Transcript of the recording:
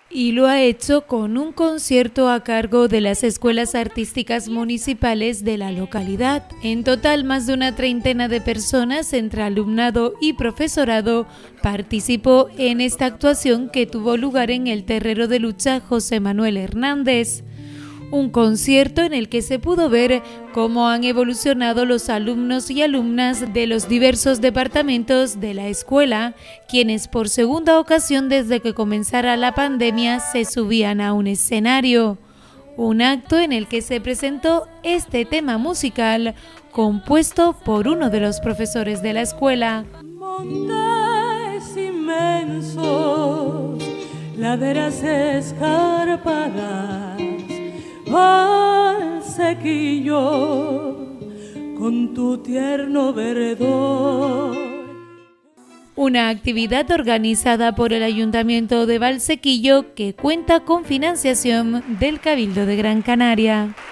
y lo ha hecho con un concierto a cargo de las escuelas artísticas municipales de la localidad. En total, más de una treintena de personas, entre alumnado y profesorado, participó en esta actuación que tuvo lugar en el terrero de lucha José Manuel Hernández. Un concierto en el que se pudo ver cómo han evolucionado los alumnos y alumnas de los diversos departamentos de la escuela, quienes por segunda ocasión desde que comenzara la pandemia se subían a un escenario. Un acto en el que se presentó este tema musical compuesto por uno de los profesores de la escuela. Montes inmensos, laderas escarpadas, Valsequillo, con tu tierno verdor. Una actividad organizada por el Ayuntamiento de Valsequillo que cuenta con financiación del Cabildo de Gran Canaria.